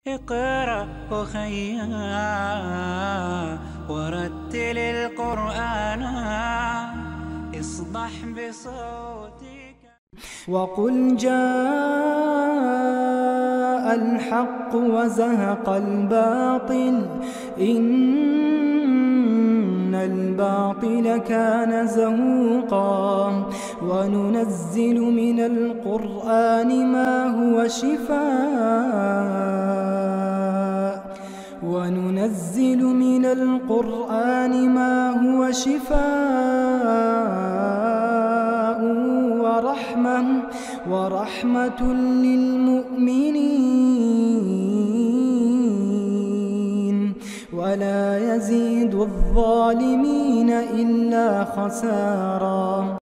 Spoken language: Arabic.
اقرأ أخيا ورتل القرآن اصبح بصوتك. وقل جاء الحق وزهق الباطل إن الباطل كان زهوقا. وننزل من القرآن ما هو شفاء ورحمة للمؤمنين ولا يزيد الظالمين إلا خسارا.